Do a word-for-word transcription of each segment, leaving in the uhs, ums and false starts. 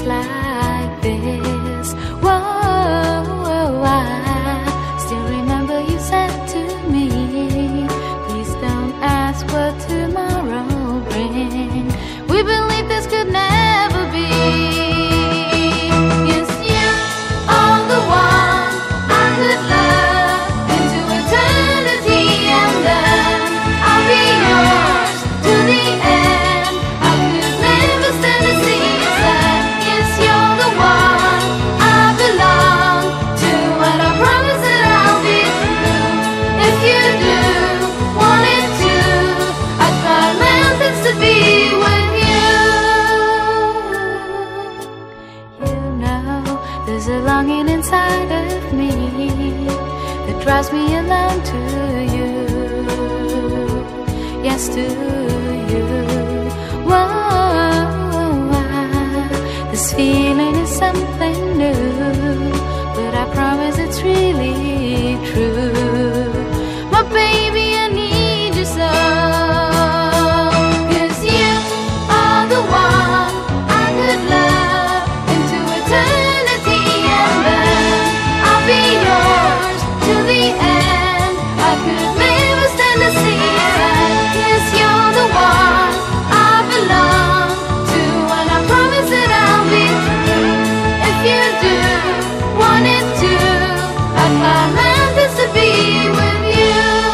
like this. Whoa, I still remember you said to me, please don't ask what tomorrow brings. We believed this could never be. Yes, you are the one I could love into eternity, and then I'll be yours to the end. I could never stand to see you sad. Yes, you're the one I belong to, and I promise that I'll be true. If you do want it to, I'd climb mountains to be with you. You know, there's a longing inside of me that drives me alone to you. Yes, to you. Whoa, this feeling is something new, but I promise it's really true. My baby, I need you so, 'cause you are the one I could love into eternity, and then I'll be yours to the end. I could never stand to see you sad. Yes, you're the one I belong to, and I promise that I'll be true. If you do want it to, I'd climb mountains to be with you.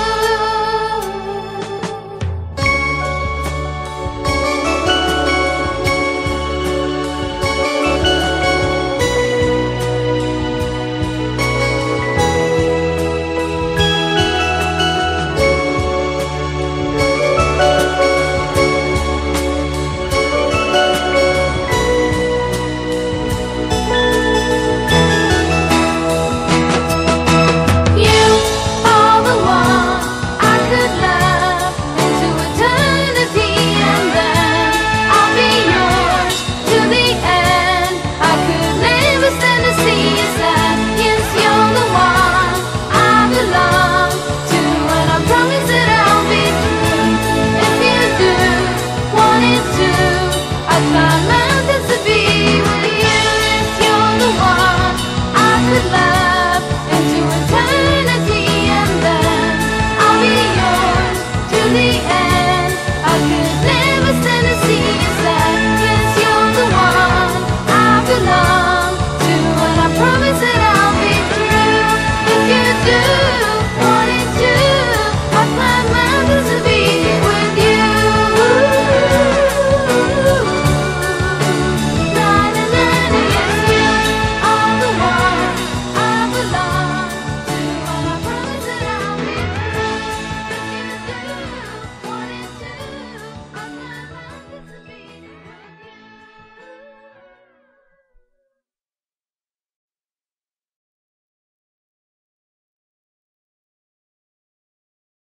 You are the one I could love into eternity, and then I'll be yours to the end. I could never stand to see you sad. Yes, you're the one I belong to, and I promise that I'll be true. If you do want it to, I'd climb mountains to be with you. Yes, you're the one I could love into eternity, and then I'll be yours to the end.